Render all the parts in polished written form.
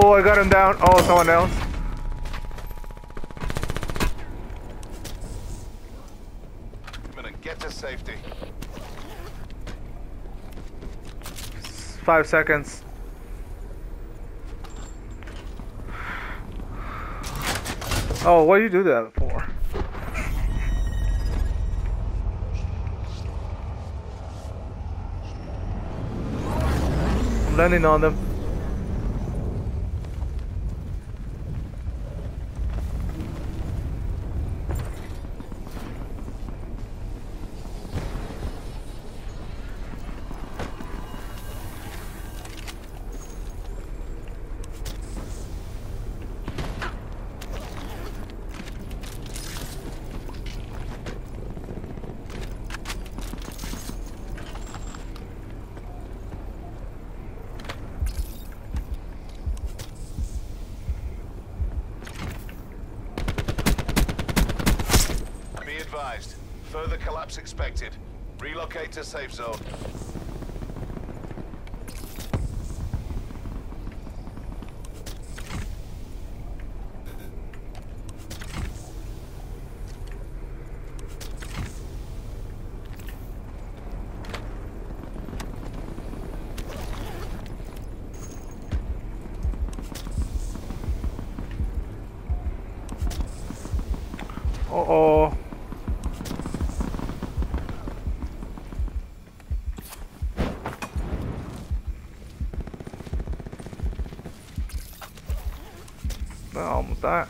Oh, I got him down. Oh, someone else. Get to safety. 5 seconds. Oh, what do you do that for? I'm landing on them. Advised. Further collapse expected. Relocate to safe zone. Uh-oh. Almost that.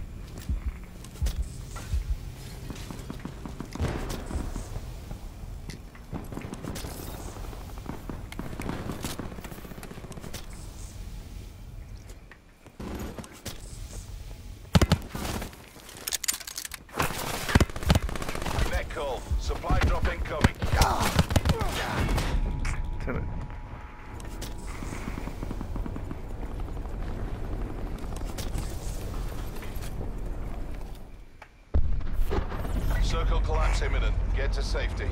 Net call. Supply drop incoming. Damn it. Circle collapse imminent. Get to safety.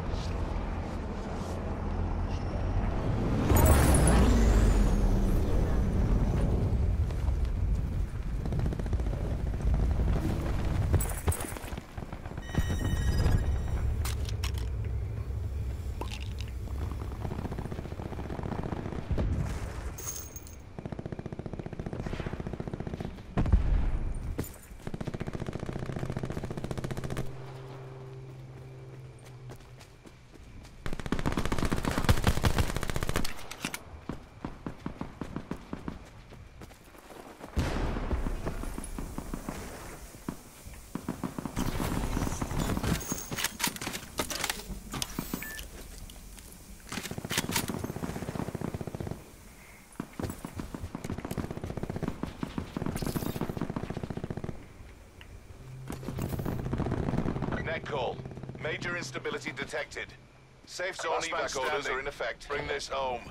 Net call. Major instability detected. Safe zone evac orders are in effect. Bring this home.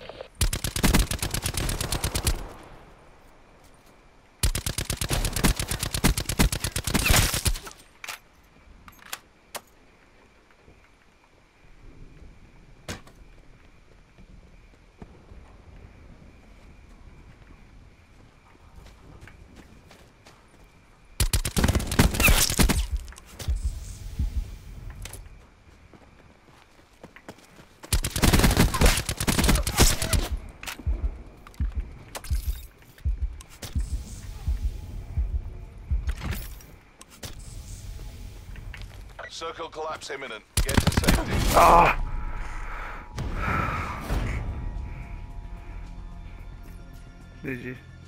Circle collapse imminent. Get to safety. Ah! GG.